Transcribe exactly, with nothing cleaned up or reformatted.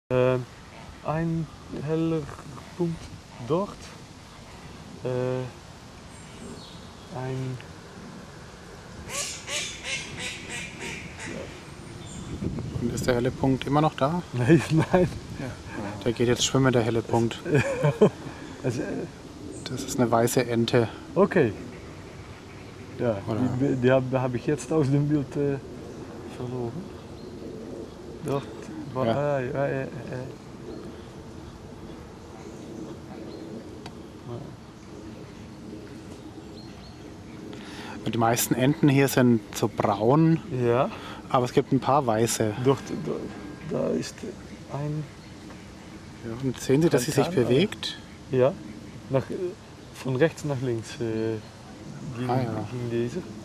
Äh, ein heller Punkt dort. Äh, ein. Und ist der helle Punkt immer noch da? Nein, nein. Der geht jetzt schwimmen, der helle Punkt. Also, Das ist eine weiße Ente. okay. Ja, Oder? die, die habe hab ich jetzt aus dem Bild äh, verloren. Dort war. Ja. Ah, ja, ja, ja. Und die meisten Enten hier sind so braun, Ja, aber es gibt ein paar weiße. dort, dort da ist ein. Ja, und sehen Sie, dass sie sich Kantan, bewegt? Ja, nach, von rechts nach links äh, ging, Ah, ja. ging deze.